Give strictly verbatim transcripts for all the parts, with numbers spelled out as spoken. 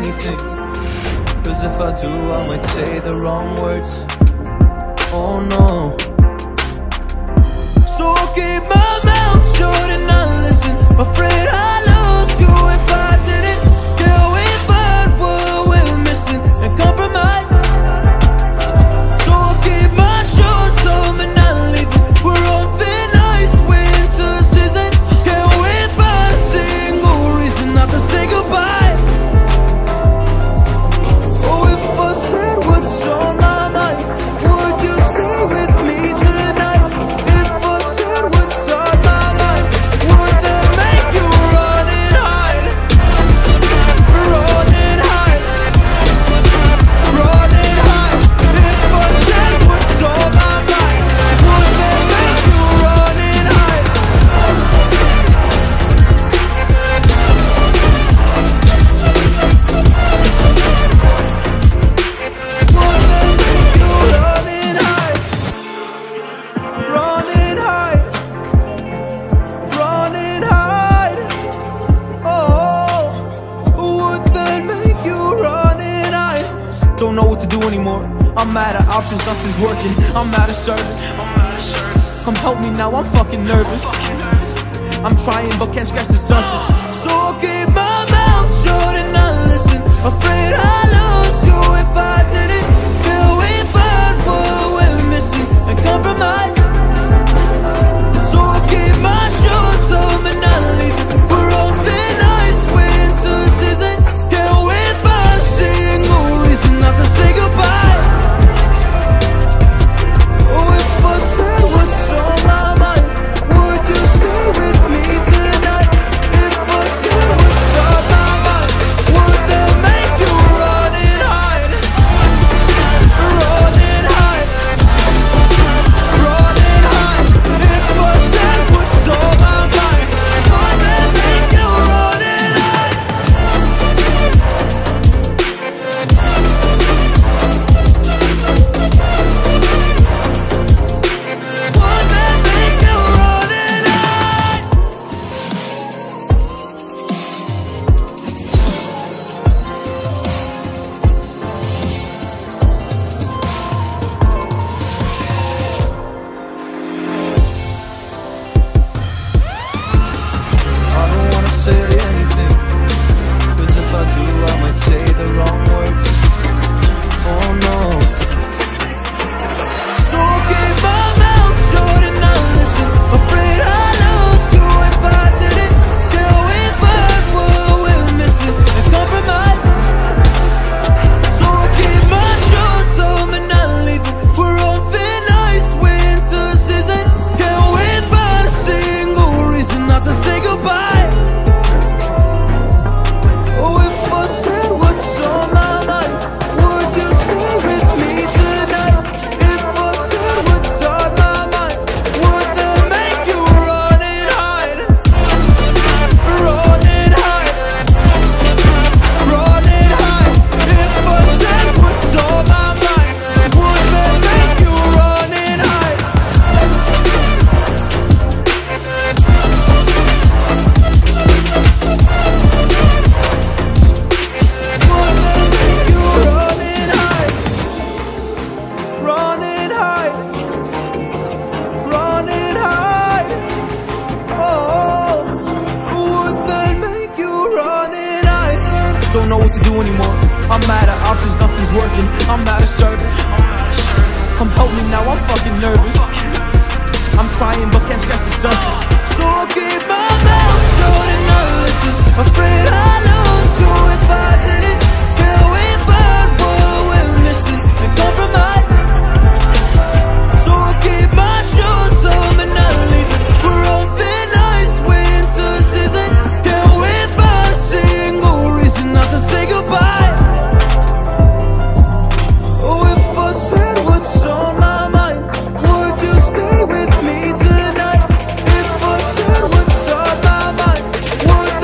anything, cause if I do I might say the wrong words. Oh no. So I'll keep my mouth shut and not listen. Afraid I lose you if I didn't. Till we find what we're missing and compromise. So I'll keep my shoes home and not leaving. We're on thin ice, winter season. Can we find a single reason not to say goodbye? Oh, if I said what's on my mind, would you stay with me tonight? If I said what's on my mind, would that make you run and hide? Run and hide. Run and hide. If I said what's on my mind, would that make you run and hide? Would that make you run and hide? Run and hide. Run and hide. Oh, would that make you run and hide? Don't know what to do anymore. I'm out of options, nothing's working. I'm out of service. Come help me now, I'm fucking nervous. I'm trying but can't scratch the surface. So I'll keep my mouth shut and not listen. Afraid I lose you if I didn't. Till we find what we're missing and compromise. So I'll keep my shoes home and not leaving. We're on thin ice, winter season. Can we find a single reason not to say goodbye? Oh, if I said what's on my mind, would you stay with me tonight? If I said what's on my mind, would that make you run and hide? Run and hide. Run and hide. If I said what's on my mind, would that make you run and hide? Would that make you run and hide? I don't wanna say anything, cause if I do I might say the wrong words. Oh no. So I'll keep my mouth shut and not listen. Afraid I lose you if I didn't. Till we find what we're missing and compromise. So I'll keep my shoes home and not leaving. We're on thin ice, winter season. Can we find a single reason not to say goodbye? Oh, if I said what's on my mind, would you stay with me tonight? If I said what's on my mind, would that make you run and hide? Run and hide. Run and hide. If I said what's on my mind, would that make you run and hide? Would that make you run and hide? Run and hide. Run and hide. Oh, would that make you run and hide? Don't know what to do anymore. I'm out of options, nothing's working. I'm out of service. Come help me now, I'm fucking nervous. I'm trying but can't scratch the surface. So I'll keep my mouth shut and not listen. Afraid I lose you if I didn't. Till we find what we're missing and compromise. So I'll keep my shoes home and not leaving. We're on thin ice, winter season. Can we find a single reason not to say goodbye? Oh, if I said what's on my mind, would you stay with me tonight? If I said what's on my mind, would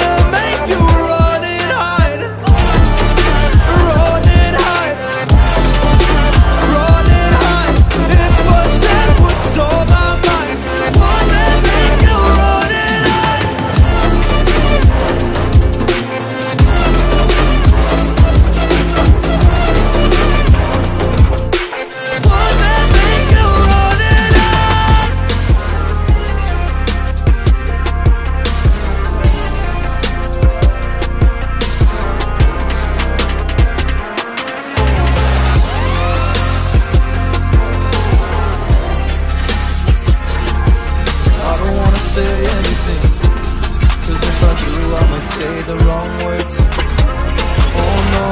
say the wrong words. Oh no.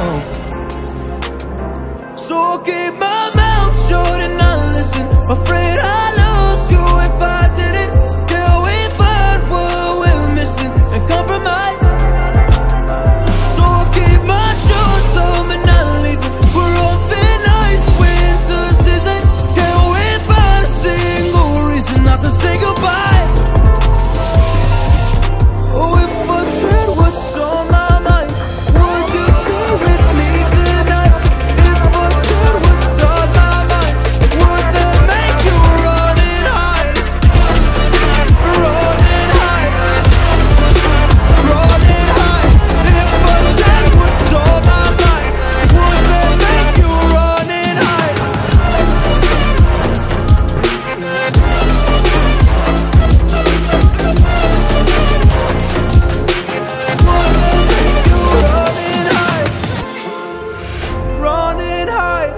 So I'll keep my mouth shut and not listen. Afraid I'll lose you if I didn't. Till we find what we're missing and compromise. So I'll keep my shoes on and not leaving. We're on thin ice, winter season. Till we find a single reason not to say goodbye. Oh, if I said what's on my mind, would you stay with me tonight? If I said what's on my mind, would that make you run and hide? Run and hide. Run and hide. If I said what's on my mind, would that make you run and hide? Run and hide.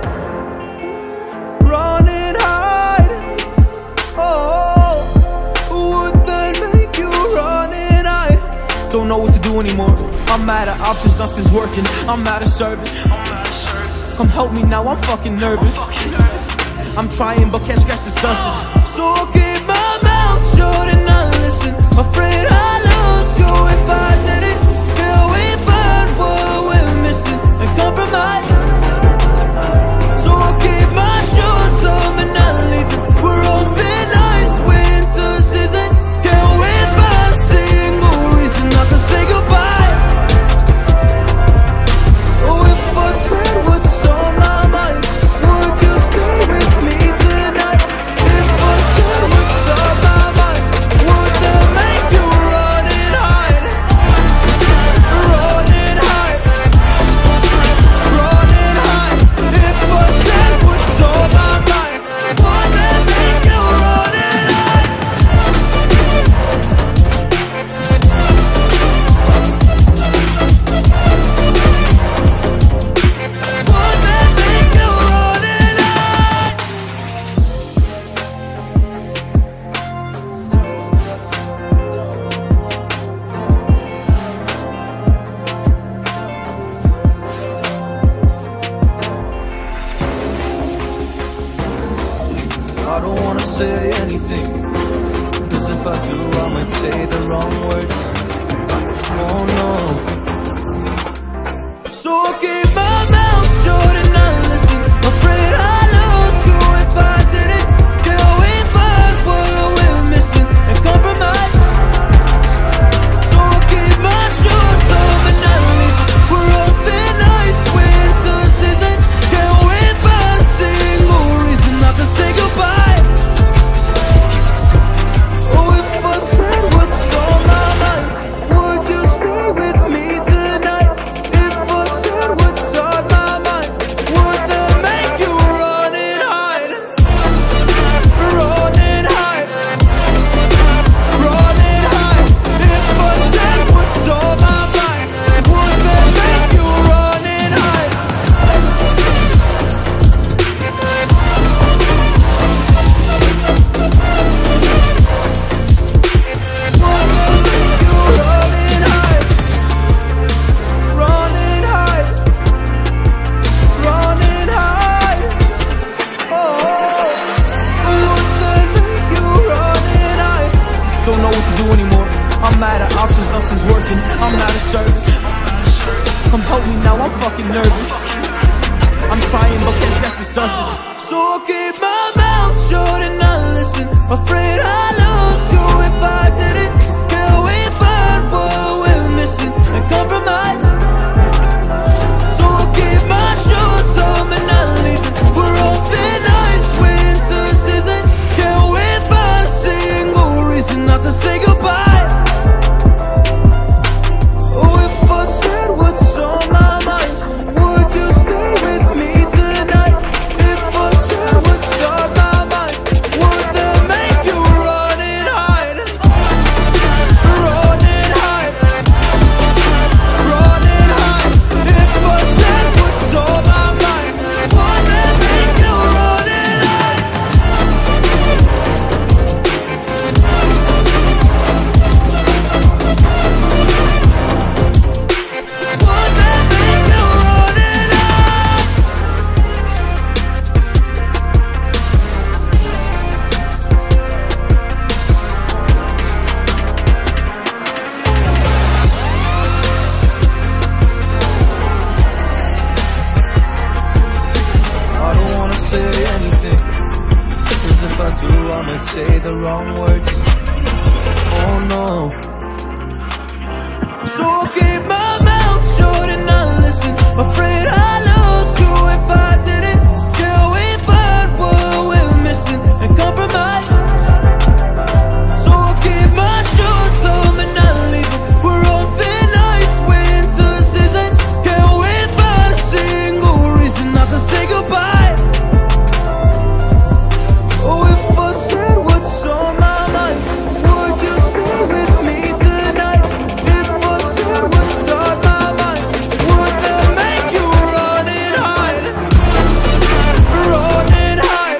Run and hide. Oh, would that make you run and hide? Don't know what to do anymore. I'm out of options, nothing's working. I'm out of service. Come help me now, I'm fucking nervous. I'm trying but can't scratch the surface. So I'll keep my mouth shut and not listen. Afraid I'll lose you if I didn't. Till we find what we're missing and compromise. So I'll keep my shoes on and not leaving. We're on thin ice, winter season. Till we find a single reason not to say goodbye. Oh, if I said what's on my mind, would you stay with me tonight? If I said what's on my mind, would that make you run and hide? Run and hide. Run and hide. If I said what's on my mind, would that make you run and hide? Would that make you run and hide? I don't wanna say anything, cause if I do I might say the wrong words. Oh no. So I'll keep my mouth shut and not listen. Afraid I'll lose you if I didn't. Till we find what we're missing and compromise. So I'll keep my shoes on and not leaving. We're on thin ice, winter season. Till we find a single reason not to say goodbye. Oh, if I said what's on my mind, would you stay with me tonight? If I said what's on my mind, would that make you run and hide? Run and hide. Run and hide. If I said what's on my mind, would that make you run and hide? Would that make you run and hide? Run and hide. Run and hide. Oh, would that make you run and hide? Don't know what to do anymore. I'm out of options, nothing's working. I'm out of service. Come help me now, I'm fucking nervous. I'm trying but can't scratch the surface. So I'll keep my mouth shut and not listen. Afraid I'll lose you if I didn't. Till we find what we're missing and compromise. So I'll keep my shoes on and not leaving. We're on thin ice, winter season. Till we find a single reason not to say goodbye. Oh, if I said what's on my mind, would you stay with me tonight? If I said what's on my mind, would that make you run and hide? might say the wrong words. Oh no. So I'll keep my mouth shut and not listen. Afraid I lose you if I didn't. Can we find what we're missing and compromise? So I'll keep my shoes on and not leaving. We're on thin ice, winter season. Can we find a single reason not to say goodbye? Oh, if I said what's on my mind, would you stay with me tonight? If I said what's on my mind, would that make you run and hide? Run and hide.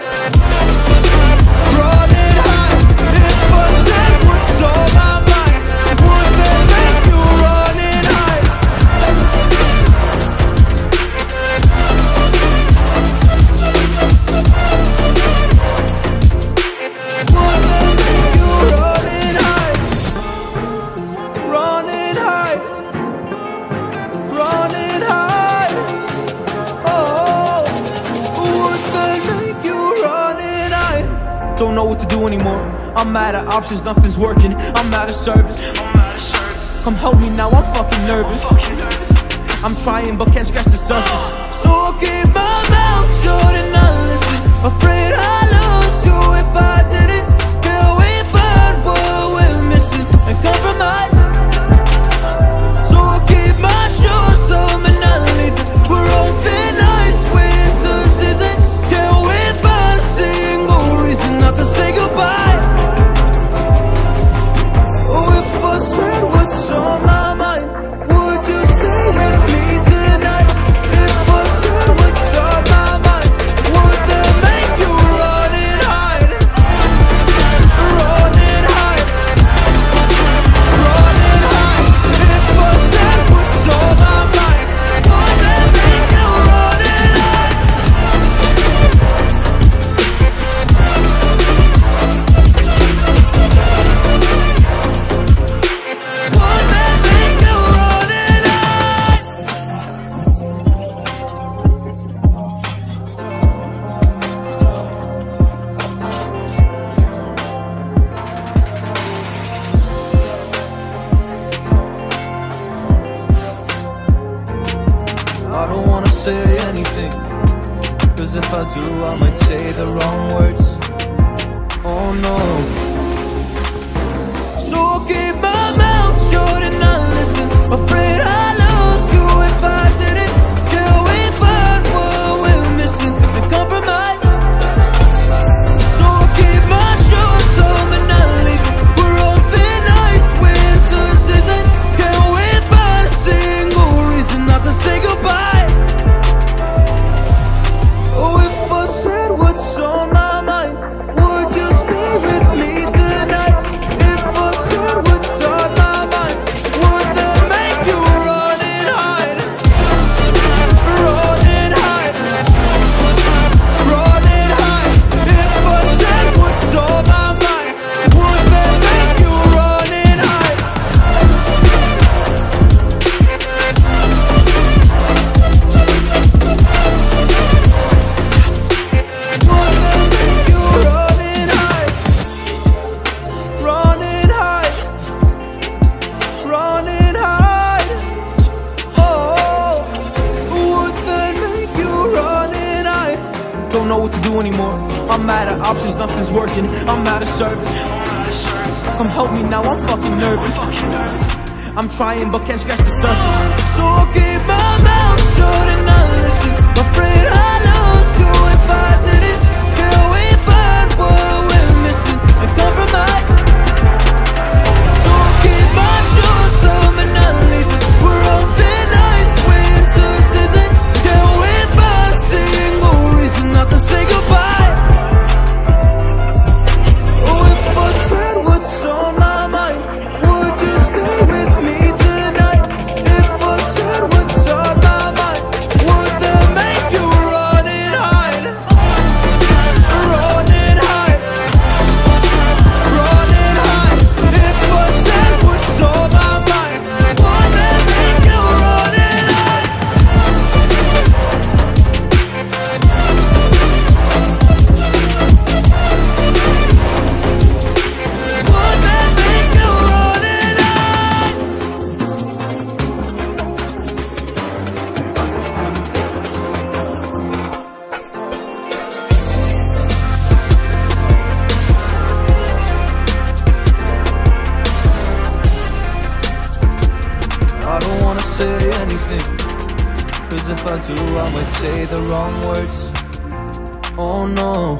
Run and hide. If I said what's on my mind, would that make you run and hide? Would that make you run and hide? Run and hide. Run and hide. Oh, would that make you run and hide? Don't know what to do anymore. I'm out of options, nothing's working. I'm out of service. Come help me now, I'm fucking nervous. I'm trying but can't scratch the surface. So I'll keep my mouth shut and not listen. Afraid I lose you if I didn't. Can we find what we're missing and compromise? So I'll keep my shoes on and not leaving. We're on thin ice, winter season. Can we find a single reason not to say goodbye? Oh, if I said what's on my mind, would you stay with me tonight? If I said what's on my mind, would that make you run and hide? Run and hide. Run and hide. If I said what's on my mind, would that make you run and hide? Would that make you run and hide? I don't wanna say anything, cause if I do I might say the wrong words. Oh no. So I'll keep my mouth shut and not listen. Afraid I lose you if I didn't. Can we find what we're missing and compromise? So I'll keep my shoes on and not leaving. We're on thin ice, winter season. Can we find a single reason not to say goodbye? Oh, if I said what's on my mind, would you stay with me tonight? If I said what's on my mind, would that make you run and hide? Run and hide. Run and hide. If I said what's on my mind, would that make you run and hide? Would that make you run and hide? Run and hide. Run and hide. Oh, would that make you run and hide? Don't know what to do anymore. I'm out of options, nothing's working. I'm out of service. Come help me now, I'm fucking nervous. I'm trying but can't scratch the surface. So I'll keep my mouth shut and not listen. Afraid I lose you if I didn't. Can we find what we're missing and compromise? So I'll keep my shoes on and not leaving. We're on thin ice, winter season. Can we find a single reason not to say goodbye? Oh, if I said what's on my mind, would you stay with me tonight? If I said what's on my mind, would that make you run? listen, cause if I do I might say the wrong words. Oh no.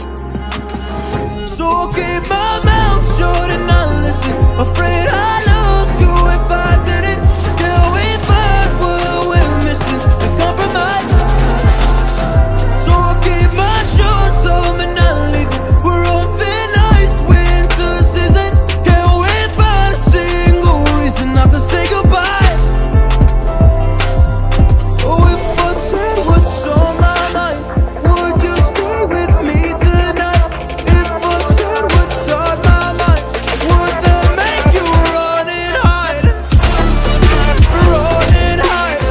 So I'll keep my mouth shut and not listen. Afraid I lose you if I didn't. Till we find what we're missing and compromise. So I'll keep my shoes on and not leaving. We're on thin ice, winter season. Can't wait for a single reason not to say goodbye. Oh, if I said what's on my mind, would you stay with me tonight? If I said what's on my mind, would that make you run and hide? Run and hide.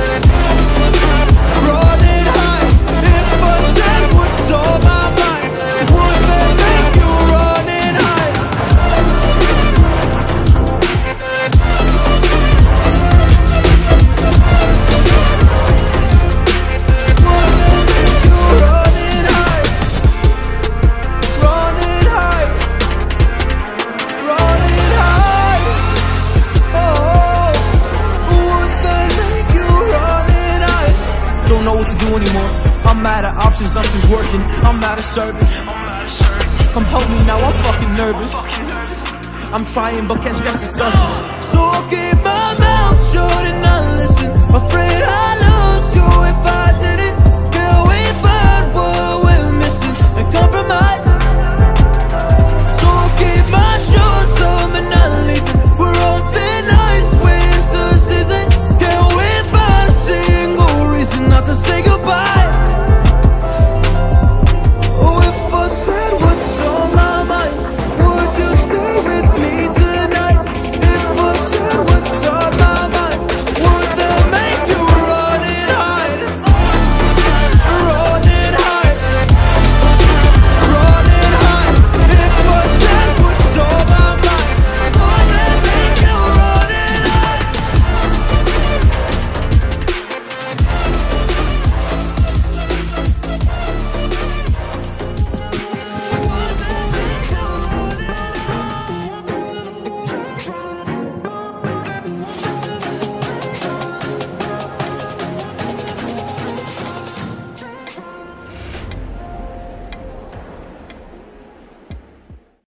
Run and hide. If I said what's on my mind, would that make you run and hide? Would that make you run and hide? Run and hide. Run and hide. Oh, would that make you run and hide? Don't know what to do anymore. I'm out of options, nothing's working. I'm out of service. Come help me now, I'm fucking nervous. I'm trying but can't scratch the surface. So I'll keep my